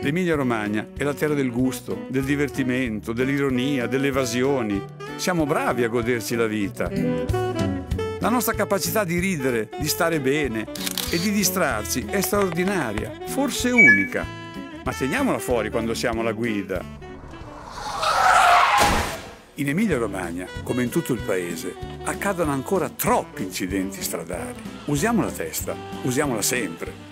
L'Emilia-Romagna è la terra del gusto, del divertimento, dell'ironia, delle evasioni. Siamo bravi a goderci la vita. La nostra capacità di ridere, di stare bene e di distrarci è straordinaria, forse unica. Ma teniamola fuori quando siamo alla guida. In Emilia-Romagna, come in tutto il paese, accadono ancora troppi incidenti stradali. Usiamo la testa, usiamola sempre.